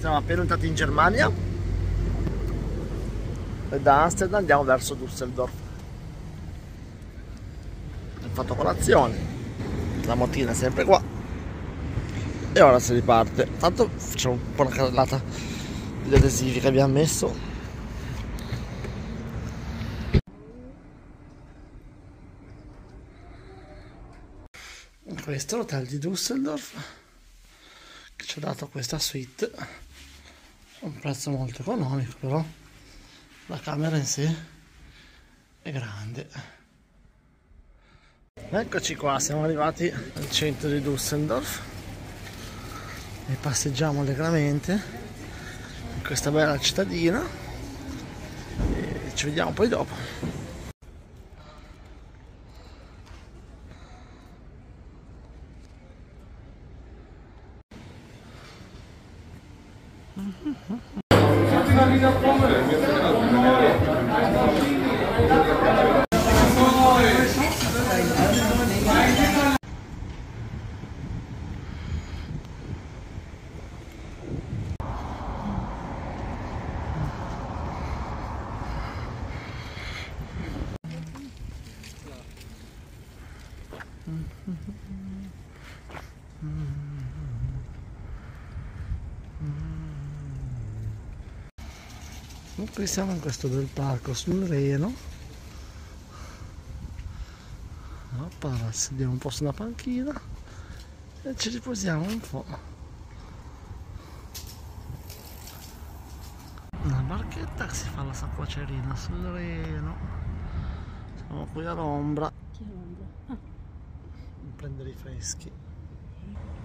Siamo appena entrati in Germania e da Amsterdam andiamo verso Düsseldorf. Ho fatto colazione, la mattina è sempre qua e ora si riparte. Tanto facciamo un po' una carrellata degli adesivi che abbiamo messo. Questo è l'hotel di Düsseldorf che ci ha dato questa suite a un prezzo molto economico, però la camera in sé è grande. Eccoci qua, siamo arrivati al centro di Düsseldorf e passeggiamo allegramente in questa bella cittadina e ci vediamo poi dopo. Qui siamo in questo bel parco sul Reno. Oppa, sediamo un po' sulla panchina e ci riposiamo un po'. Una barchetta che si fa la sacquacerina sul Reno. Siamo qui all'ombra a prendere i freschi.